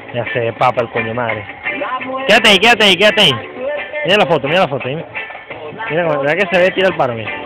Ya se papa el coño madre. Quédate ahí, quédate ahí, quédate ahí. Mira la foto, mira la foto. Mira, mira que se ve, tira el paro, mira.